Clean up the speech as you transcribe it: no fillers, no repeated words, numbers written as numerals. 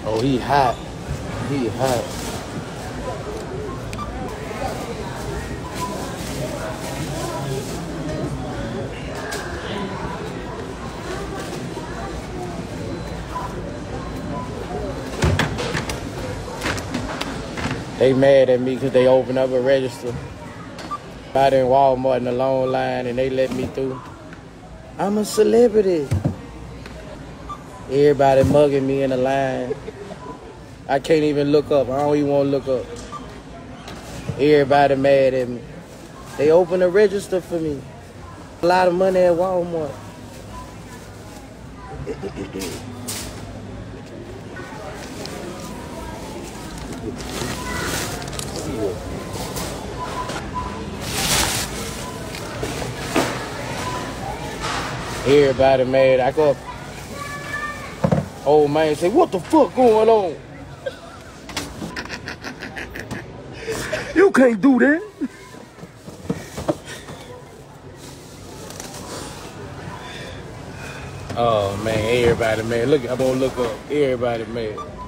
Oh, he hot. He hot. They mad at me because they opened up a register out in Walmart in a long line and they let me through. I'm a celebrity. Everybody mugging me in the line. I can't even look up. I don't even want to look up. Everybody mad at me. They opened a register for me. A lot of money at Walmart. Everybody mad. I go up. Old man say, what the fuck going on? You can't do that. Oh man, everybody mad. Look, I'm gonna look up. Everybody mad.